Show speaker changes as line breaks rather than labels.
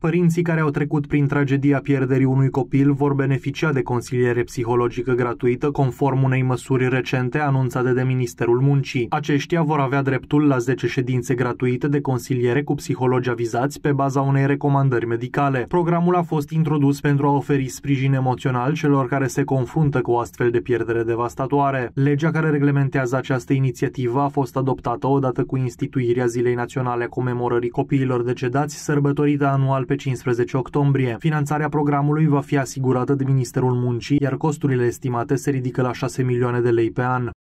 Părinții care au trecut prin tragedia pierderii unui copil vor beneficia de consiliere psihologică gratuită conform unei măsuri recente anunțate de Ministerul Muncii. Aceștia vor avea dreptul la 10 ședințe gratuite de consiliere cu psihologi avizați pe baza unei recomandări medicale. Programul a fost introdus pentru a oferi sprijin emoțional celor care se confruntă cu o astfel de pierdere devastatoare. Legea care reglementează această inițiativă a fost adoptată odată cu instituirea Zilei Naționale a comemorării copiilor decedați, sărbătorită anual pe 15 octombrie. Finanțarea programului va fi asigurată de Ministerul Muncii, iar costurile estimate se ridică la 6 milioane de lei pe an.